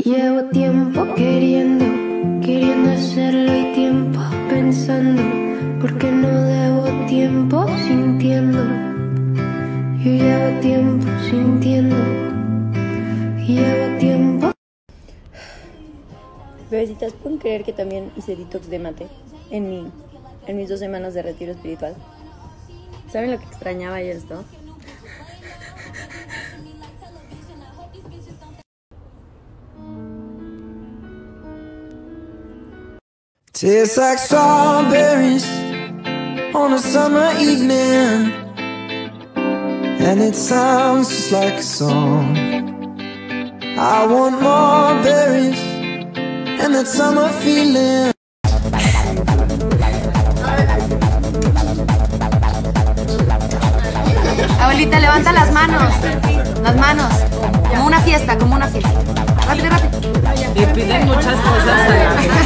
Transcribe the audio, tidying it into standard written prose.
Llevo tiempo queriendo hacerlo y tiempo pensando, porque no debo tiempo sintiendo. Yo llevo tiempo sintiendo, llevo tiempo. Bebecitas, ¿pueden creer que también hice detox de mate en mis 2 semanas de retiro espiritual? ¿Saben lo que extrañaba ayer esto? Tastes like strawberries on a summer evening, and it sounds just like a song. I want more berries and that summer feeling. Abuelita, levanta las manos, como una fiesta, Rápido, rápido. Y piden muchas cosas.